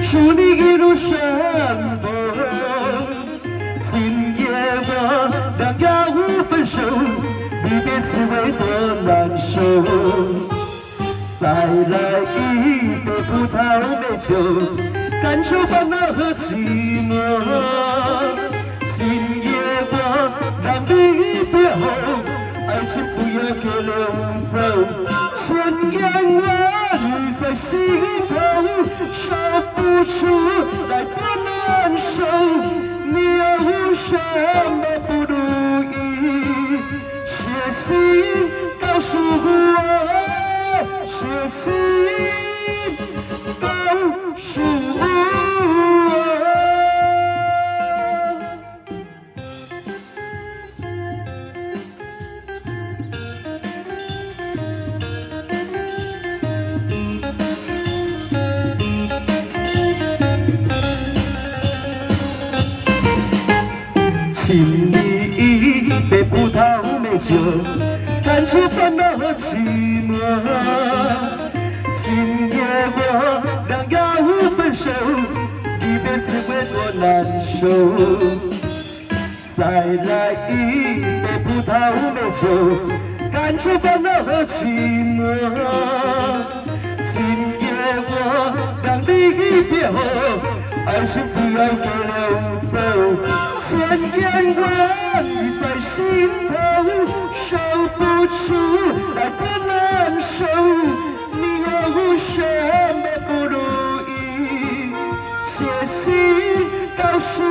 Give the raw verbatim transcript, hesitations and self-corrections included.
祝你一路顺风。今夜我俩要分手，离别滋味多难受。再来一杯葡萄美酒，感受烦恼和寂寞。今夜我让离别后，爱情不要给流走。千言万语在心头，说不出来多难受。你有什么不如意？写信告诉我，写信告诉我。请你一杯葡萄美酒，赶出烦恼和寂寞。今夜我俩要分手，离别滋味多难受。再来一杯葡萄美酒，赶出烦恼和寂寞。今夜我俩离别后，爱情不要给流走。千言万语在心头，说不出来多难受。你有什么不如意？写信告诉